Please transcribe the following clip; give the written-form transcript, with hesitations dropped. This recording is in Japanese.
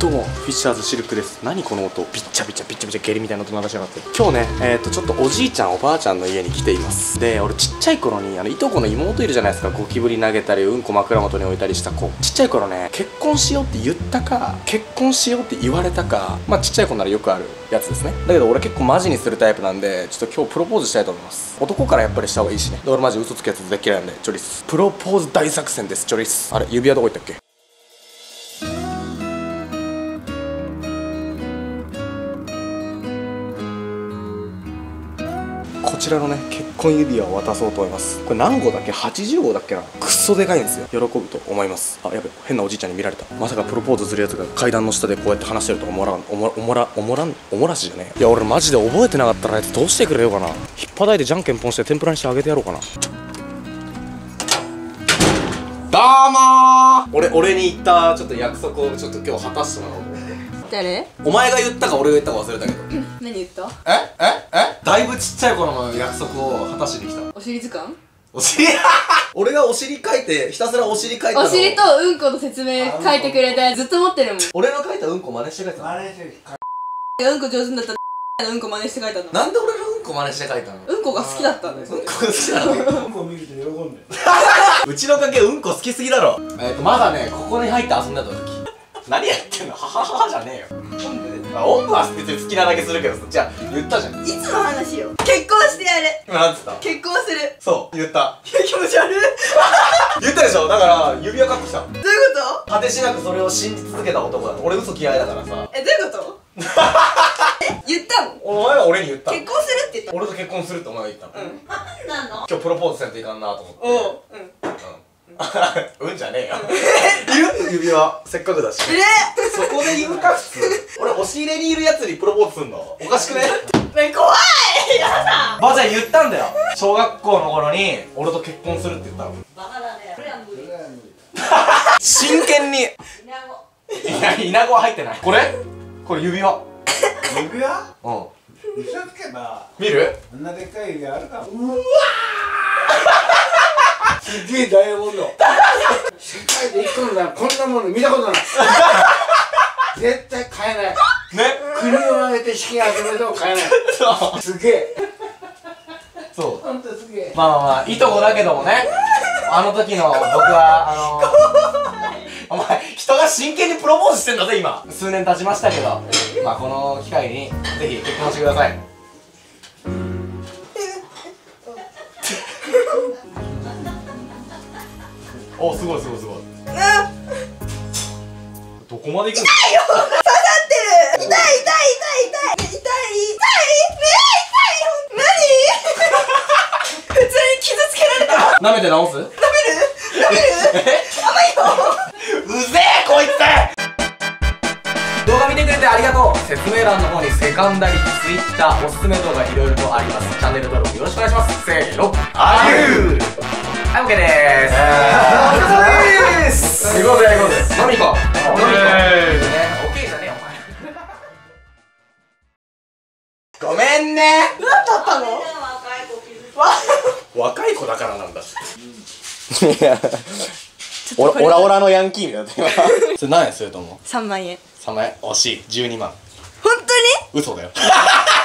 どうもフィッシャーズシルクです。何この音、ビッチャビチャビッチャビチャ下痢みたいな音流しやがって。今日ねちょっとおじいちゃんおばあちゃんの家に来ています。で俺ちっちゃい頃にいとこの妹いるじゃないですか。ゴキブリ投げたりうんこ枕元に置いたりした子。ちっちゃい頃ね結婚しようって言ったか結婚しようって言われたか、まあちっちゃい子ならよくあるやつですね。だけど俺結構マジにするタイプなんで、ちょっと今日プロポーズしたいと思います。男からやっぱりした方がいいしね。で俺マジ嘘つくやつ絶対嫌いなんでチョリス。プロポーズ大作戦です。チョリス。あれ指輪どこ行ったっけ。こちらのね結婚指輪を渡そうと思います。これ何号だっけ、80号だっけな。くっそでかいんですよ。喜ぶと思います。あ、やべ、変なおじいちゃんに見られた。まさかプロポーズするやつが階段の下でこうやって話してるとかおもらしじゃねえ。いや俺マジで覚えてなかったらあいつどうしてくれようかな。引っ張いてじゃんけんぽんして天ぷらにしてあげてやろうかな。どうもー。俺に言ったちょっと約束をちょっと今日果たしてもらおうと思って。 誰？ お前が言ったか俺が言ったか忘れたけど何言った？ だいぶちっちゃい頃の約束を果たしに来た。 お尻図鑑？ お尻俺がお尻書いてひたすらお尻書いたの。 お尻とうんこの説明書いてくれた。ずっと持ってるもん。 俺の書いたうんこ真似して書いたの。 うんこ上手だったらうんこ真似して書いたの。 なんで俺のうんこ真似して書いたの。 うんこが好きだったんだよ。 うんこが好きなの。 うんこ見ると喜んでうちの家系うんこ好きすぎだろ。まだねここに入って遊んでた時何やってんの、ははははじゃねえよ。おんぶは別に好きなだけするけどさ。じゃあ言ったじゃん。 いつの話よ。結婚してやる。 今なんつった。 結婚する。 そう言った。 気持ち悪い。 言ったでしょ。だから指輪買ってきた。 どういうこ果てしなくそれを信じ続けた男だ。俺嘘嫌いだからさ。 と？どういうこと言ったの？ お前は俺に言ったの。 結婚するって言った。 俺と結婚するってお前が言ったの。 なんなの？ 今日プロポーズせんといかんなと思って。うんじゃねえよ。いる指輪せっかくだし。そこで言うか普通。俺押し入れにいるやつにプロポーズすんのおかしくね。 怖い。やだ。 ばあちゃん言ったんだよ。小学校の頃に俺と結婚するって言ったの。 バカだね。それは無理。 真剣に。イナゴは入ってない。これ指輪。 指輪？ うん。 嘘つけば見る？ あんなでっかい指輪あるか。うわすげえダイヤモンド。世界で一個のだ。こんなもの見たことない。絶対買えない。 ね。 国を挙げて資金集めても買えない。 そう。 すげえ。 そう。 ほんとすげえ。 まあいとこだけどもね。あの時の僕はお前人が真剣にプロポーズしてんだぜ今。数年経ちましたけど、まあこの機会にぜひ結婚してください。お、すごいすごいすごい。どこまで行くの？痛いよ。刺さってる。痛い。何？普通に傷つけられた。舐めて直す？舐める？甘いよ。うぜえこいつ。動画見てくれてありがとう。説明欄の方にセカンダリ、Twitter、おすすめ動画いろいろとあります。チャンネル登録よろしくお願いします。せーの、あゆー。はい、OK でーす。行こうぜ行こうぜ。飲み行こう。飲み行こう。OK じゃねえよお前。ごめんね。何だったの？若い子だからなんだ。いや、オラのヤンキーみたいな。それ何円すると思う？3万円。3万円。惜しい。12万。本当に？嘘だよ。